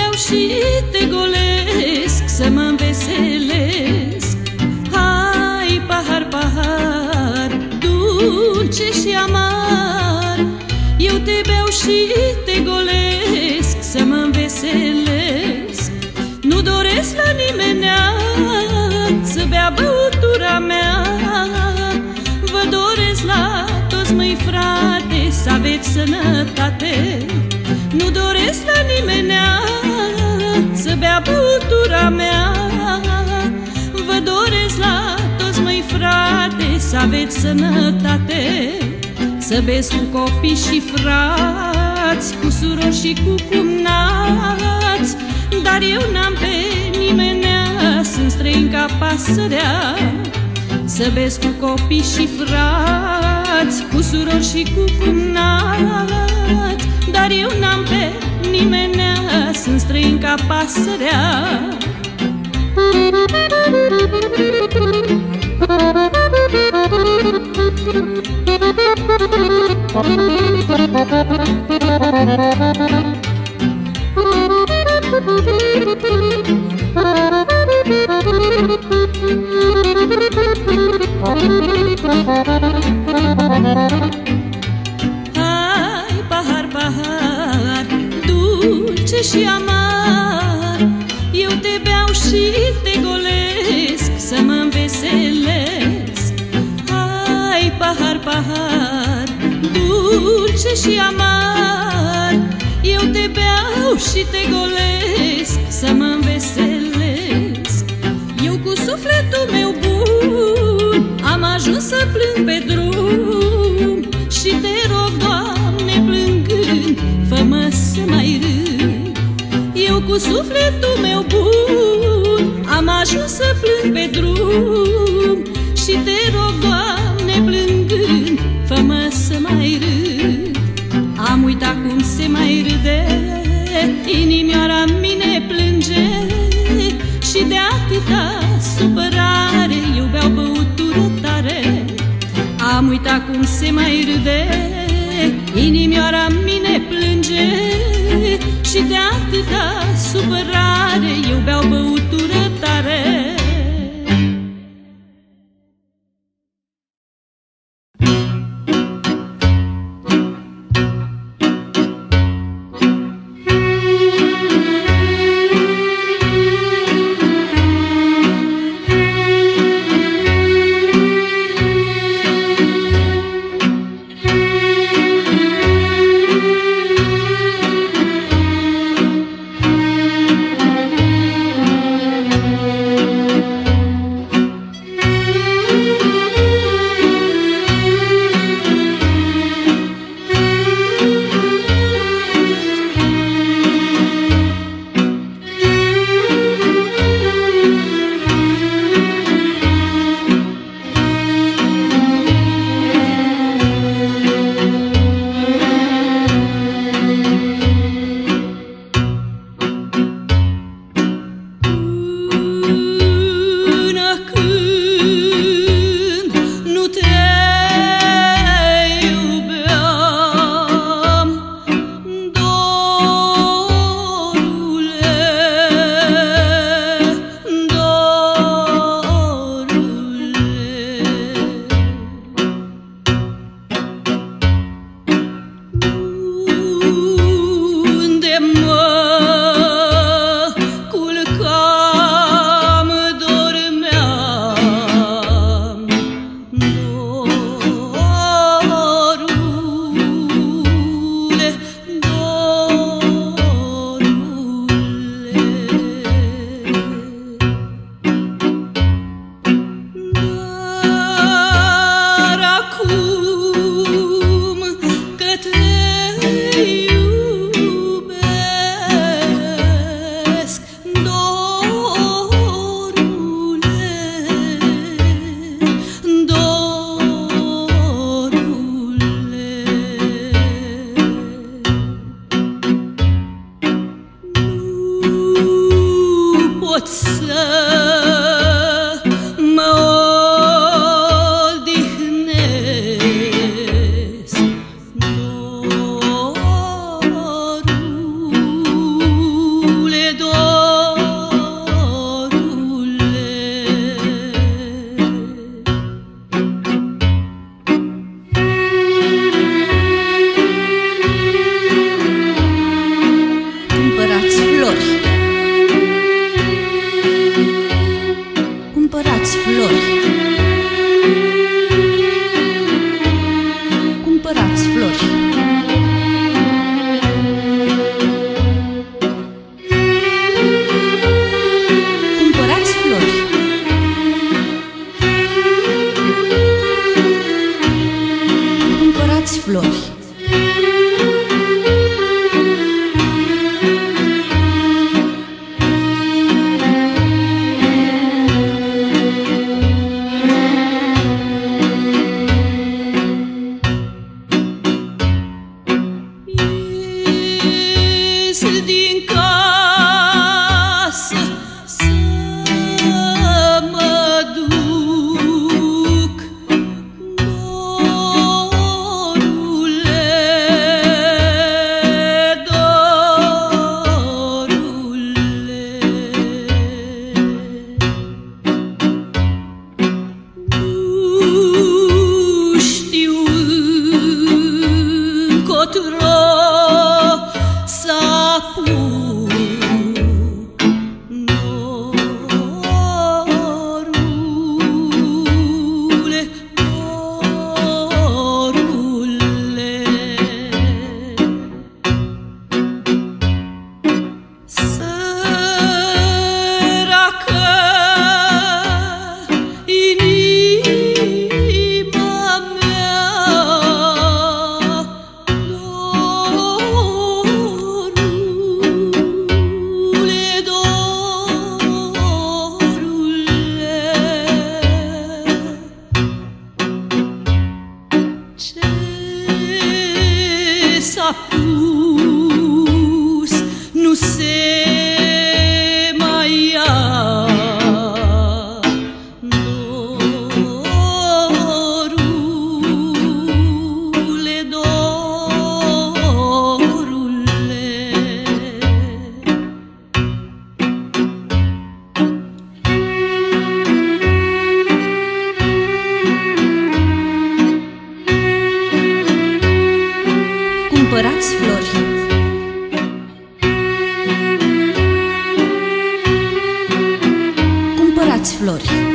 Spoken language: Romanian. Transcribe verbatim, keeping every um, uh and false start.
beau și te golesc, să mă înveselesc. Hai, pahar, pahar, dulce și amar, eu te beau și te golesc, să mă înveselesc. Nu doresc la nimenea să bea băutura mea, vă doresc la toți, măi frate, să aveți sănătate. Nu doresc la nimenea să bea băutura mea, vă doresc la toți, măi frate, să aveți sănătate. Să beți cu copii și frați, cu surori și cu cumnați, dar eu n-am pe nimenea, sunt străin ca pasărea. Să beți cu copii și frați, cu surori și cu cumnați, dar eu n-am pe nimenea, sunt străin ca pasărea. Hai, pahar, pahar, dulce și amar, eu te beau și te golesc, să mă înveselesc. Hai, pahar, pahar, dulce și amar, eu te beau și te golesc, să mă înveselesc. Eu cu sufletul meu bun am ajuns să plâng pe drum, și te rog, Doamne, plângând, fă-mă să mai râd. Eu cu sufletul meu bun am ajuns să plâng pe drum, și te rog, Doamne, plângând, fă-mă să mai râd. Am uitat cum se mai râde, inimioara mine plânge, și de atâta supărare eu beau băutură tare. Am uitat cum se mai râde, inimioara mine plânge, și de atâta supărare eu beau băutură tare. S-a pus, nu se mai ia. Dorule, dorule, cumpărați flori. Cumpărați flori.